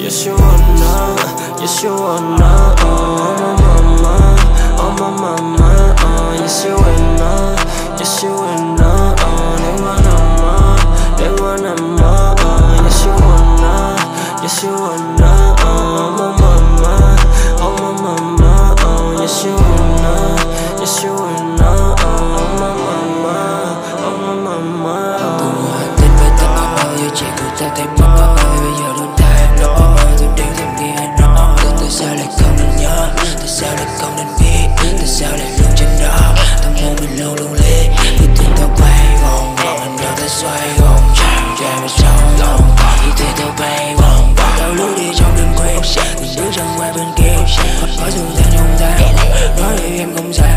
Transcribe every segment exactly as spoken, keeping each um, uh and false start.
Yes you wanna, yes you wanna, oh my mama, oh my mama, oh yes you wanna, yes you wanna, oh they wanna more, they wanna more, oh yes you wanna, yes you wanna, oh my mama, oh my mama, oh yes you wanna, yes you wanna, oh my mama, oh my mama. Từng người hành tinh với từng con ơi, giờ chỉ cứ ta thấy mất con ơi, bây giờ đôi ta em lo ơi, tôi điên thầm nghe anh nói. Tại sao lại không nên nhớ, tại sao lại không nên biết, tại sao lại luôn trên đó, tâm hồn mình luôn luôn liệt. Cứ tin tao bay vòng vòng, anh đâu ta xoay vòng tròn tròn mà sâu lòng. Cứ tin tao bay vòng vòng, tao lướt đi trong đêm khuya, từng bước chân qua bên kia, có sự ta trong ta, nói với em không sao.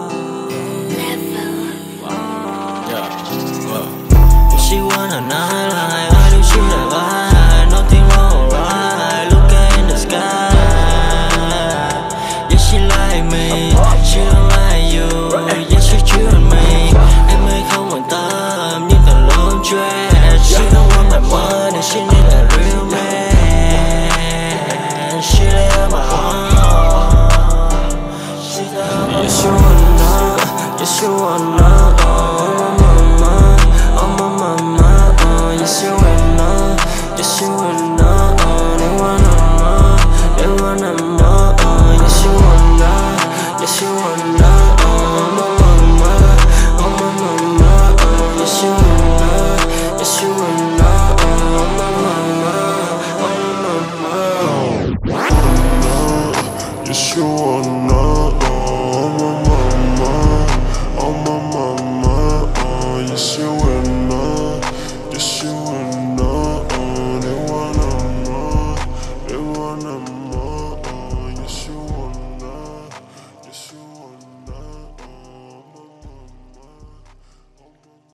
She wanna know